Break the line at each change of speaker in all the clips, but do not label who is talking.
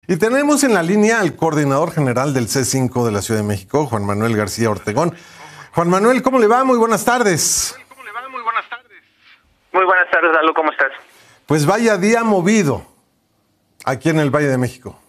Y tenemos en la línea al coordinador general del C5 de la Ciudad de México, Juan Manuel García Ortegón. Juan Manuel, ¿cómo le va? Muy buenas tardes.
Muy buenas tardes, Lalo, ¿cómo estás?
Pues vaya día movido aquí en el Valle de México.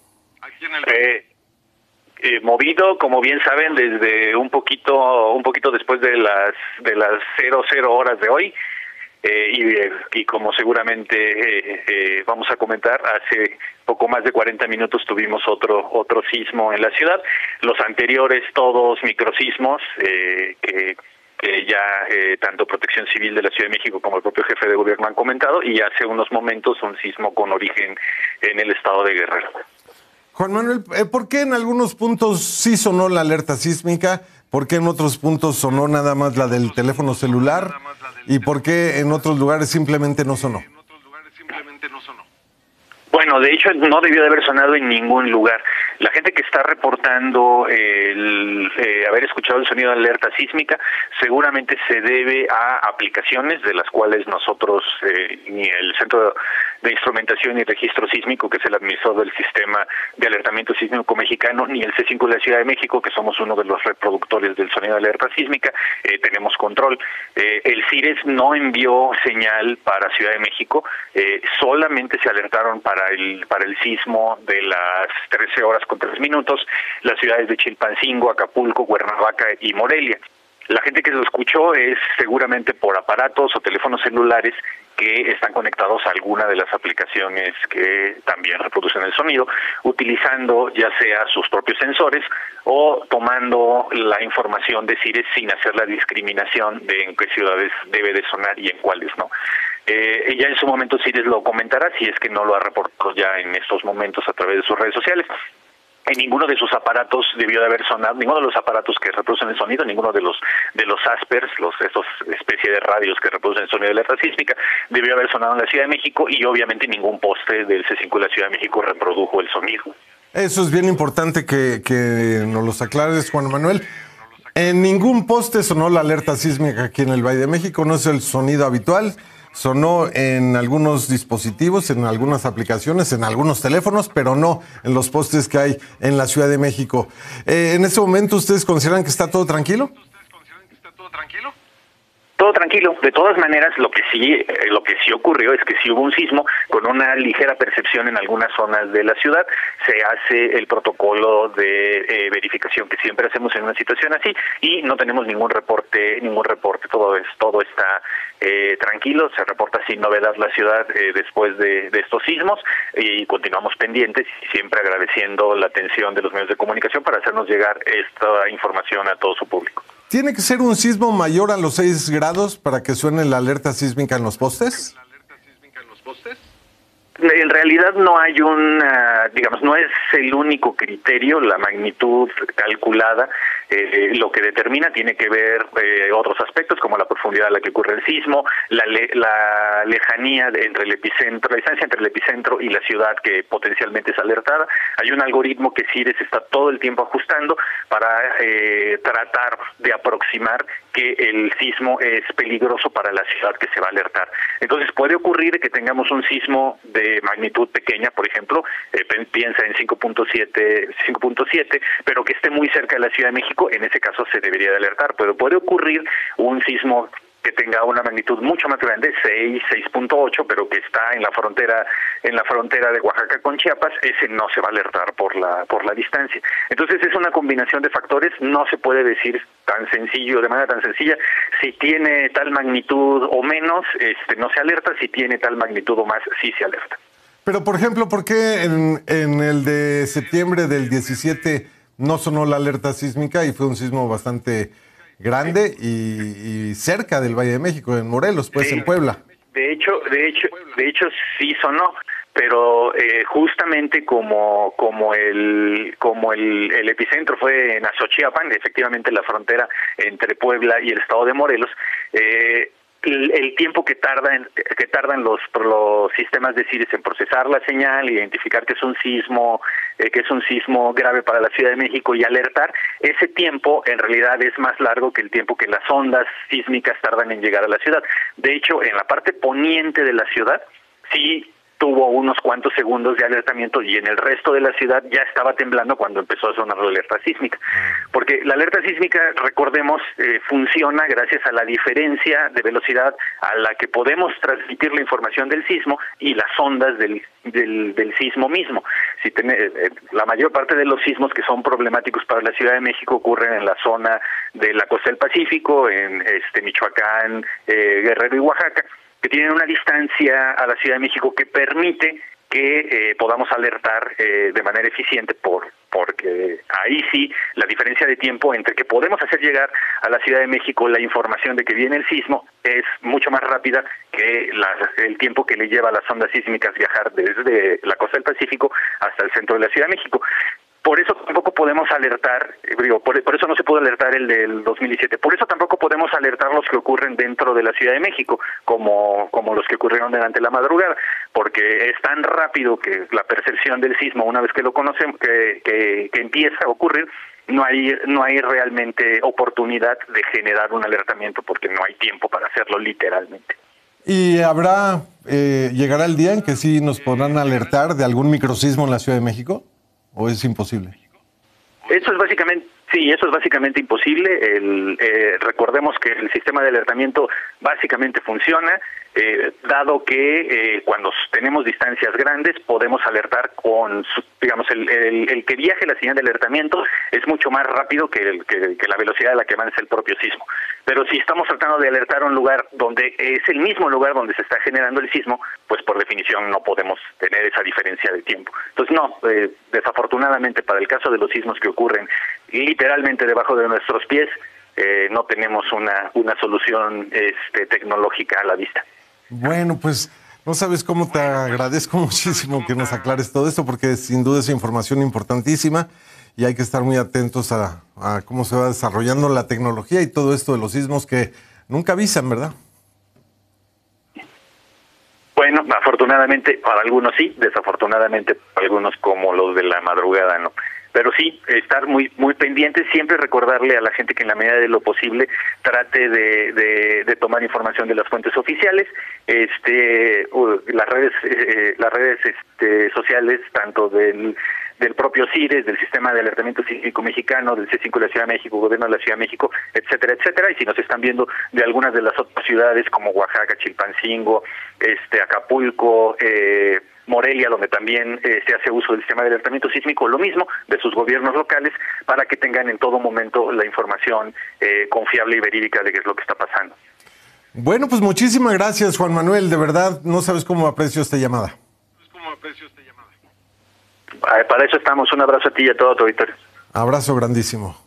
Movido, como bien saben, desde un poquito después de las 00 horas de hoy, y como seguramente vamos a comentar, hace poco más de 40 minutos tuvimos otro sismo en la ciudad. Los anteriores todos microsismos que ya tanto Protección Civil de la Ciudad de México como el propio jefe de gobierno han comentado, y hace unos momentos un sismo con origen en el estado de Guerrero.
Juan Manuel, ¿por qué en algunos puntos sí sonó la alerta sísmica? ¿Por qué en otros puntos sonó nada más la del teléfono celular? ¿Y por qué en otros lugares simplemente no sonó?
Bueno, de hecho no debió de haber sonado en ningún lugar. La gente que está reportando haber escuchado el sonido de alerta sísmica seguramente se debe a aplicaciones de las cuales nosotros, ni el Centro de Instrumentación y Registro Sísmico, que es el administrador del Sistema de Alertamiento Sísmico Mexicano, ni el C5 de la Ciudad de México, que somos uno de los reproductores del sonido de alerta sísmica, tenemos control. El CIRES no envió señal para Ciudad de México, solamente se alertaron para el sismo de las 13 horas con 3 minutos, las ciudades de Chilpancingo, Acapulco, Cuernavaca y Morelia. La gente que lo escuchó es seguramente por aparatos o teléfonos celulares que están conectados a alguna de las aplicaciones que también reproducen el sonido, utilizando ya sea sus propios sensores o tomando la información de CIRES sin hacer la discriminación de en qué ciudades debe de sonar y en cuáles no. Ya en su momento CIRES lo comentará, si es que no lo ha reportado ya en estos momentos a través de sus redes sociales. En ninguno de sus aparatos debió de haber sonado, ninguno de los aparatos que reproducen el sonido, ninguno de los Aspers, estos especie de radios que reproducen el sonido de alerta sísmica, debió haber sonado en la Ciudad de México, y obviamente ningún poste del C5 de la Ciudad de México reprodujo el sonido.
Eso es bien importante que nos los aclares, Juan Manuel. En ningún poste sonó la alerta sísmica aquí en el Valle de México, no es el sonido habitual. Sonó en algunos dispositivos, en algunas aplicaciones, en algunos teléfonos, pero no en los postes que hay en la Ciudad de México. ¿En este momento ustedes consideran que está todo tranquilo?
Todo tranquilo. De todas maneras, lo que sí ocurrió es que sí hubo un sismo con una ligera percepción en algunas zonas de la ciudad. Se hace el protocolo de verificación que siempre hacemos en una situación así, y no tenemos ningún reporte. Todo está tranquilo. Se reporta sin novedad la ciudad después de estos sismos, y continuamos pendientes y siempre agradeciendo la atención de los medios de comunicación para hacernos llegar esta información a todo su público.
¿Tiene que ser un sismo mayor a los 6 grados para que suene la alerta sísmica en los postes?
En realidad no hay no es el único criterio, la magnitud calculada. Lo que determina tiene que ver otros aspectos, como la profundidad a la que ocurre el sismo, la lejanía entre el epicentro, la distancia entre el epicentro y la ciudad que potencialmente es alertada. Hay un algoritmo que CIRES está todo el tiempo ajustando para tratar de aproximar que el sismo es peligroso para la ciudad que se va a alertar. Entonces puede ocurrir que tengamos un sismo de magnitud pequeña, por ejemplo, piensa en 5.7, pero que esté muy cerca de la Ciudad de México. En ese caso se debería de alertar, pero puede ocurrir un sismo que tenga una magnitud mucho más grande, 6.8, pero que está en la frontera de Oaxaca con Chiapas. Ese no se va a alertar por la distancia. Entonces es una combinación de factores. No se puede decir de manera tan sencilla, si tiene tal magnitud o menos, no se alerta; si tiene tal magnitud o más, sí se alerta.
Pero, por ejemplo, ¿por qué en el de septiembre del 17 no sonó la alerta sísmica y fue un sismo bastante grande y cerca del Valle de México, en Morelos, pues, en Puebla?
De hecho sí sonó, pero justamente como el epicentro fue en Azochiapan, efectivamente la frontera entre Puebla y el estado de Morelos, el tiempo que tardan los sistemas de CIRES en procesar la señal, identificar que es un sismo grave para la Ciudad de México y alertar, ese tiempo en realidad es más largo que el tiempo que las ondas sísmicas tardan en llegar a la ciudad. De hecho, en la parte poniente de la ciudad sí tuvo unos cuantos segundos de alertamiento y en el resto de la ciudad ya estaba temblando cuando empezó a sonar la alerta sísmica. Porque la alerta sísmica, recordemos, funciona gracias a la diferencia de velocidad a la que podemos transmitir la información del sismo y las ondas del sismo mismo. La mayor parte de los sismos que son problemáticos para la Ciudad de México ocurren en la zona de la costa del Pacífico, en Michoacán, Guerrero y Oaxaca, que tienen una distancia a la Ciudad de México que permite que podamos alertar de manera eficiente porque ahí sí la diferencia de tiempo entre que podemos hacer llegar a la Ciudad de México la información de que viene el sismo es mucho más rápida que el tiempo que le lleva a las ondas sísmicas viajar desde la costa del Pacífico hasta el centro de la Ciudad de México. Por eso tampoco podemos alertar, por eso no se pudo alertar el del 2017, por eso tampoco podemos alertar los que ocurren dentro de la Ciudad de México, como los que ocurrieron durante la madrugada, porque es tan rápido que la percepción del sismo, una vez que lo conocemos, que empieza a ocurrir, no hay realmente oportunidad de generar un alertamiento, porque no hay tiempo para hacerlo literalmente.
¿Y llegará el día en que sí nos podrán alertar de algún microsismo en la Ciudad de México? ¿O es imposible?
Eso es básicamente imposible. Recordemos que el sistema de alertamiento básicamente funciona, dado que cuando tenemos distancias grandes podemos alertar el que viaje la señal de alertamiento es mucho más rápido que la velocidad a la que avanza el propio sismo. Pero si estamos tratando de alertar a un lugar donde es el mismo lugar donde se está generando el sismo, pues por definición no podemos tener esa diferencia de tiempo. Entonces desafortunadamente para el caso de los sismos que ocurren literalmente debajo de nuestros pies, no tenemos una solución tecnológica a la vista.
Bueno, pues no sabes cómo te agradezco muchísimo que nos aclares todo esto, porque sin duda es información importantísima y hay que estar muy atentos a cómo se va desarrollando la tecnología y todo esto de los sismos que nunca avisan, ¿verdad?
Bueno, afortunadamente para algunos sí, desafortunadamente para algunos como los de la madrugada no. Pero sí, estar muy pendientes, siempre recordarle a la gente que en la medida de lo posible trate de tomar información de las fuentes oficiales, las redes sociales, tanto del propio CIRES, del Sistema de Alertamiento Sísmico Mexicano, del C5 de la Ciudad de México, Gobierno de la Ciudad de México, etcétera, etcétera. Y si nos están viendo de algunas de las otras ciudades como Oaxaca, Chilpancingo, Acapulco, Morelia, donde también se hace uso del sistema de alertamiento sísmico, lo mismo de sus gobiernos locales, para que tengan en todo momento la información confiable y verídica de qué es lo que está pasando.
Bueno, pues muchísimas gracias, Juan Manuel. De verdad, no sabes cómo aprecio esta llamada.
Para eso estamos. Un abrazo a ti y a todo tu auditorio.
Abrazo grandísimo.